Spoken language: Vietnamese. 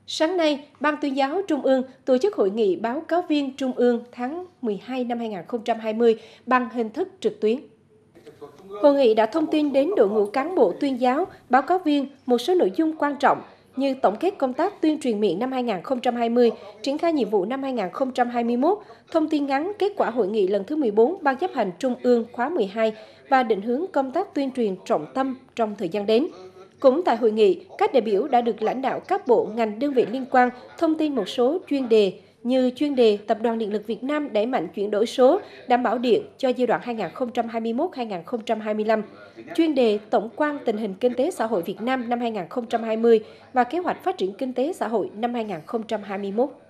Sáng nay, Ban Tuyên giáo Trung ương tổ chức hội nghị báo cáo viên Trung ương tháng 12 năm 2020 bằng hình thức trực tuyến. Hội nghị đã thông tin đến đội ngũ cán bộ tuyên giáo, báo cáo viên một số nội dung quan trọng như tổng kết công tác tuyên truyền miệng năm 2020, triển khai nhiệm vụ năm 2021, thông tin ngắn kết quả hội nghị lần thứ 14 Ban chấp hành Trung ương khóa 12 và định hướng công tác tuyên truyền trọng tâm trong thời gian đến. Cũng tại hội nghị, các đại biểu đã được lãnh đạo các bộ, ngành, đơn vị liên quan thông tin một số chuyên đề như chuyên đề Tập đoàn Điện lực Việt Nam đẩy mạnh chuyển đổi số, đảm bảo điện cho giai đoạn 2021-2025, chuyên đề tổng quan tình hình kinh tế xã hội Việt Nam năm 2020 và kế hoạch phát triển kinh tế xã hội năm 2021.